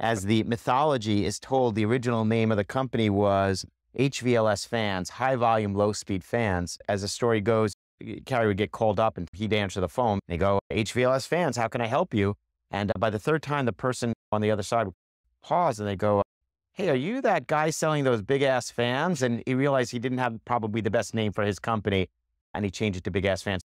as the mythology is told, the original name of the company was HVLS fans, high volume, low speed fans. As the story goes, Carrie would get called up and he'd answer the phone. They go, HVLS fans, how can I help you? And by the third time, the person on the other side would pause and they go, hey, are you that guy selling those big ass fans? And he realized he didn't have probably the best name for his company and he changed it to Big Ass Fans.